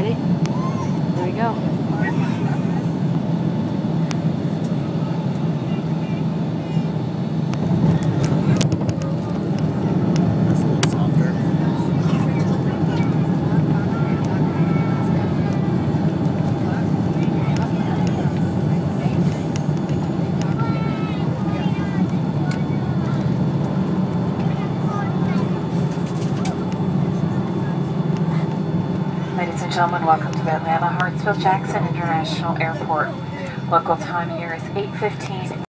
Ready? There we go. That's a little softer. Ladies and gentlemen, welcome to the Atlanta Hartsfield-Jackson International Airport. Local time here is 8:15.